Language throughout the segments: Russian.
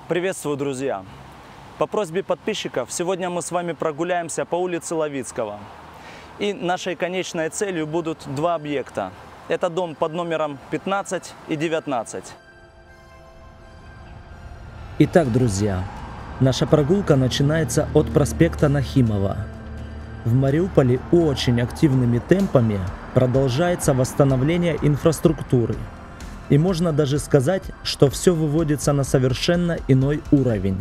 Приветствую, друзья! По просьбе подписчиков сегодня мы с вами прогуляемся по улице Ловицкого. И нашей конечной целью будут два объекта. Это дом под номером 15 и 19. Итак, друзья, наша прогулка начинается от проспекта Нахимова. В Мариуполе очень активными темпами продолжается восстановление инфраструктуры. И можно даже сказать, что все выводится на совершенно иной уровень.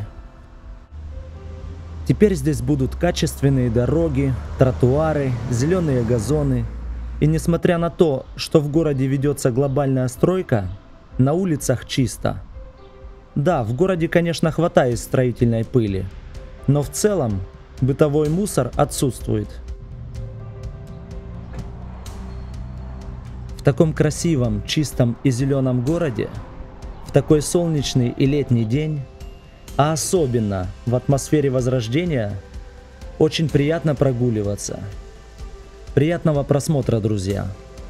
Теперь здесь будут качественные дороги, тротуары, зеленые газоны. И несмотря на то, что в городе ведется глобальная стройка, на улицах чисто. Да, в городе, конечно, хватает строительной пыли, но в целом бытовой мусор отсутствует. В таком красивом, чистом и зеленом городе, в такой солнечный и летний день, а особенно в атмосфере Возрождения, очень приятно прогуливаться. Приятного просмотра, друзья!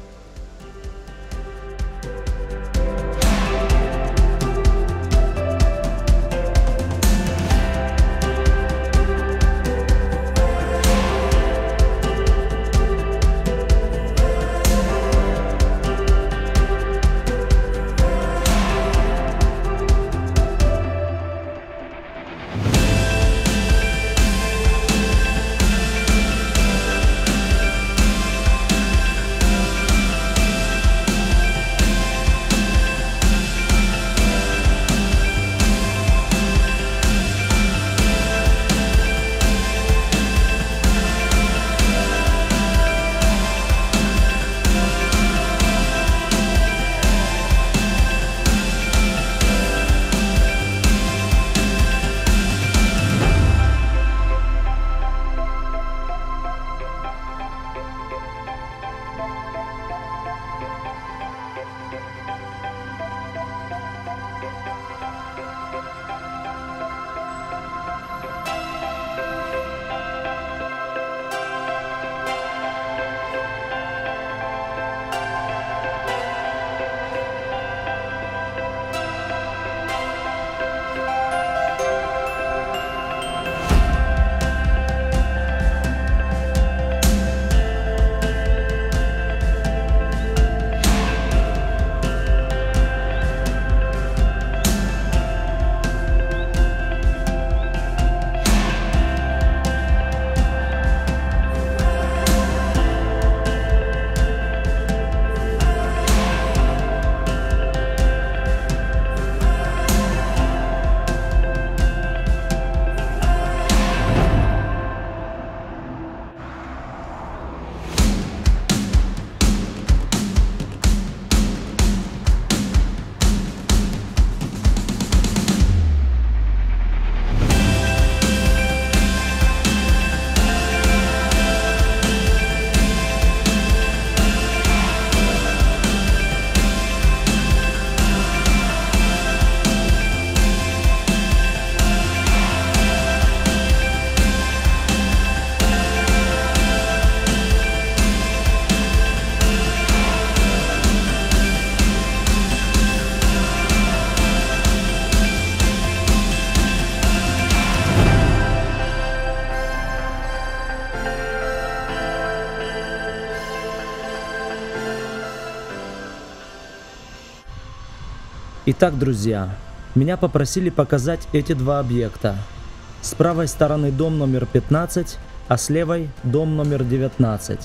Итак, друзья, меня попросили показать эти два объекта. С правой стороны дом номер 15, а с левой дом номер 19.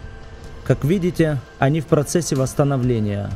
Как видите, они в процессе восстановления.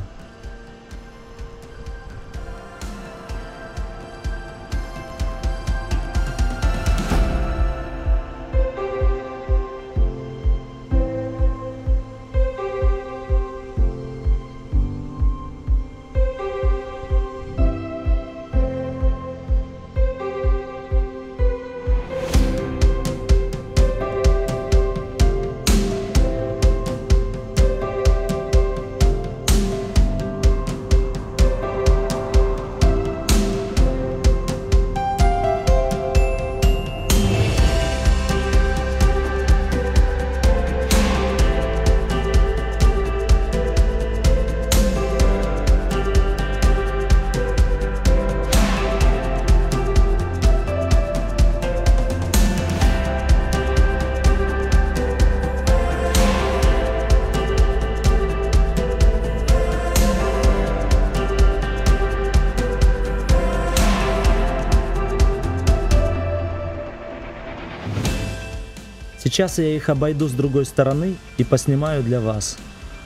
Сейчас я их обойду с другой стороны и поснимаю для вас.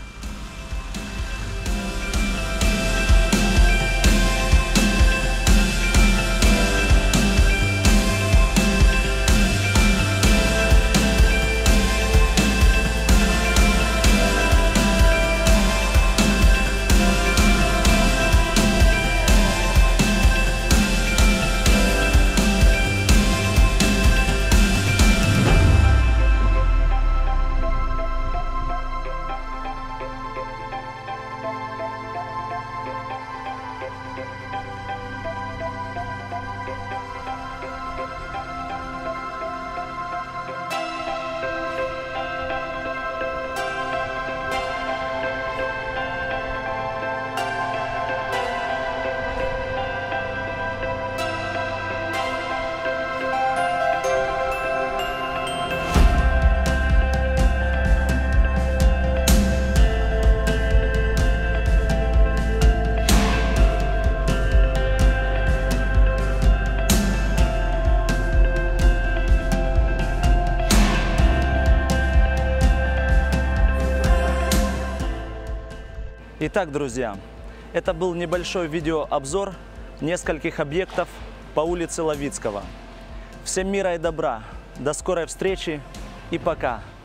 Итак, друзья, это был небольшой видеообзор нескольких объектов по улице Ловицкого. Всем мира и добра, до скорой встречи и пока!